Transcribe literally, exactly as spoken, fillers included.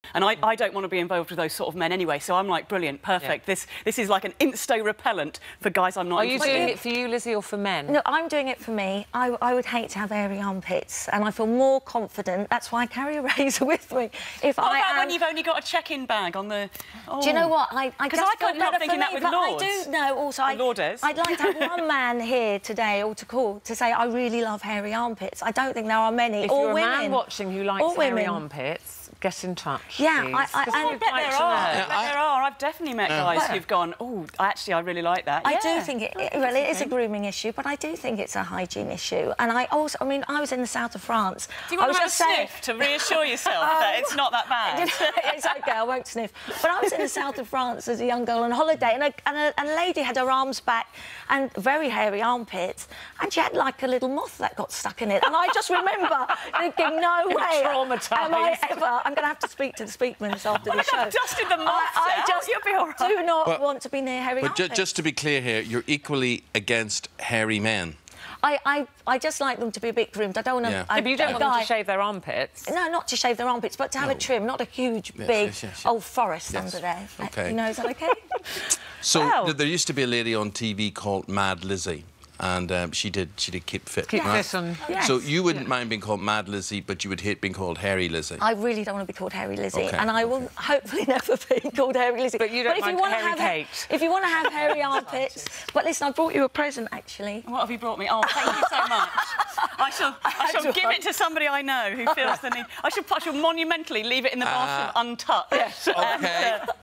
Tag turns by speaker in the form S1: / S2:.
S1: And I, I don't want to be involved with those sort of men anyway, so I'm like, brilliant, perfect. Yeah. This this is like an insta-repellent for guys I'm not
S2: Are you
S1: interested
S2: doing
S1: in.
S2: it for you, Lizzie, or for men?
S3: No, I'm doing it for me. I, I would hate to have hairy armpits, and I feel more confident. That's why I carry a razor with me. If
S1: what
S3: I
S1: about
S3: am...
S1: when you've only got a check-in bag on the... Oh.
S3: Do you know what? I, I just
S1: I couldn't help
S3: better
S1: thinking
S3: for
S1: that
S3: me,
S1: with
S3: but
S1: Lords.
S3: I do know also... I,
S1: Lordes.
S3: I'd like to have one man here today, or to call, to say I really love hairy armpits. I don't think there are many.
S2: If
S3: or
S2: you're a
S3: women.
S2: man watching who likes
S3: or
S2: hairy
S3: women.
S2: armpits, get in touch,
S3: Yeah,
S2: please.
S3: I, I,
S1: I bet
S2: like
S1: there are. I
S2: know.
S1: bet there are. I've definitely met
S4: Yeah.
S1: guys
S3: Well,
S1: who've gone, oh, actually, I really like that.
S3: I
S1: yeah.
S3: do think it, it well, it is a grooming issue, but I do think it's a hygiene issue. And I also, I mean, I was in the south of France.
S1: Do you
S3: I
S1: want
S3: was
S1: to have a
S3: just saying,
S1: sniff to reassure yourself that it's not that bad?
S3: It's OK, I won't sniff. But I was in the south of France as a young girl on holiday, and a, and a, and a lady had her arms back and very hairy armpits, and she had like a little moth that got stuck in it. And I just remember thinking, no way
S2: traumatised.
S3: am I ever... I'm going to have to speak to the Speakmans after the show.
S1: I've dusted the moths
S3: I, I
S1: out.
S3: just
S1: You'll be all right.
S3: do not
S4: But-
S3: want to be near hairy
S4: But ju
S3: armpits.
S4: just to be clear here, you're equally against hairy men.
S3: I, I, I just like them to be a bit groomed. I don't want to...
S4: Yeah.
S2: Yeah, but you don't want them to shave their armpits.
S3: No, not to shave their armpits, but to have
S4: No.
S3: a trim, not a huge,
S4: Yes,
S3: big,
S4: yes, yes, yes.
S3: old forest
S4: Yes.
S3: under there.
S4: OK.
S3: You know, is that OK?
S4: So
S2: Well.
S4: th there used to be a lady on T V called Mad Lizzie, and um, she did she did keep fit.
S2: Keep
S4: right?
S2: fit and...
S3: Yes.
S4: So you wouldn't mind being called Mad Lizzie, but you would hate being called Hairy Lizzie.
S3: I really don't want to be called Hairy Lizzie,
S4: OK,
S3: and I will
S4: OK.
S3: hopefully never be called Hairy Lizzie.
S2: But you don't
S3: if
S2: mind
S3: you wanna
S2: hairy
S3: have,
S2: Kate?
S3: If you want to have hairy armpits... But listen, I brought you a present, actually.
S1: What have you brought me? Oh, thank you so much. I shall, I shall give it to somebody I know who feels the need. I shall, I shall monumentally leave it in the bathroom
S4: Uh,
S1: untouched.
S4: OK.